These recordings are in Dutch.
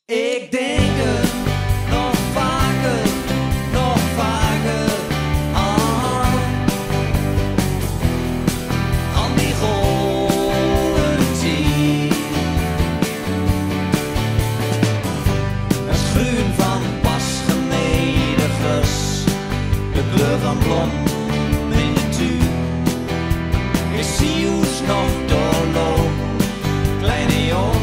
Ik denk er nog vaker aan die golden tien. Het groen van pas gemeden gras, de kleur van bloem in de tuin. Ik zie ons nog doorlopen, kleine jong.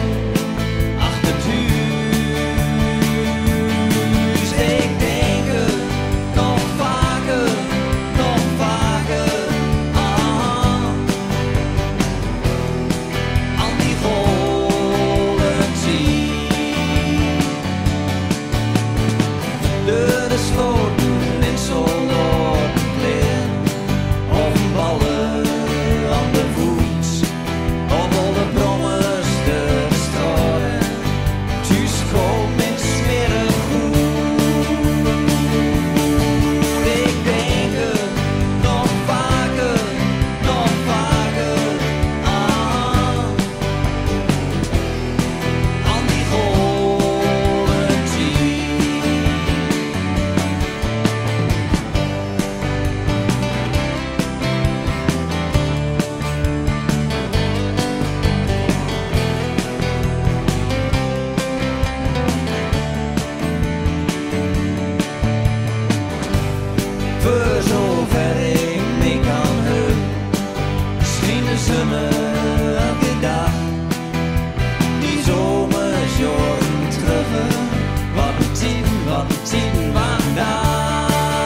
Voor zover ik mee kan horen, schijnen ze me elke dag. Die zomersjaren terug, wat een tien vandaan.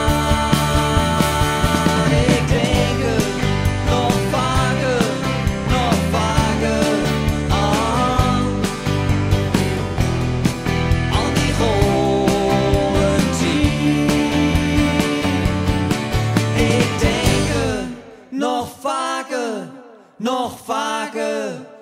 Ik denk er nog vaker aan die golden tien. Ik denk er nog vaker